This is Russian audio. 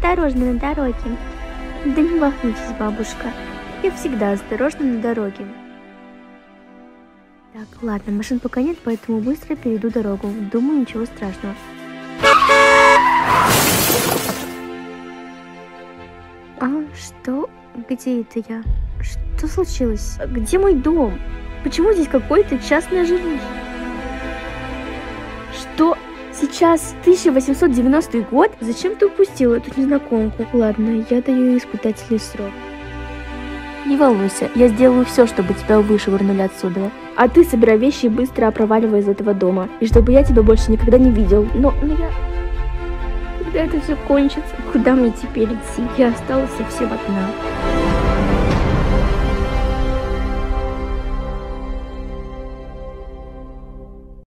осторожно на дороге. Да не волнуйтесь, бабушка. Я всегда осторожна на дороге. Так, ладно, машин пока нет, поэтому быстро перейду дорогу. Думаю, ничего страшного. А, что? Где это я? Что случилось? Где мой дом? Почему здесь какой-то частный жилище? Что? Сейчас 1890 год? Зачем ты упустила эту незнакомку? Ладно, я даю ей испытательный срок. Не волнуйся, я сделаю все, чтобы тебя вышвырнули отсюда. А ты собирай вещи и быстро проваливай из этого дома. И чтобы я тебя больше никогда не видел. Но я... Когда это все кончится? Куда мне теперь идти? Я осталась совсем одна.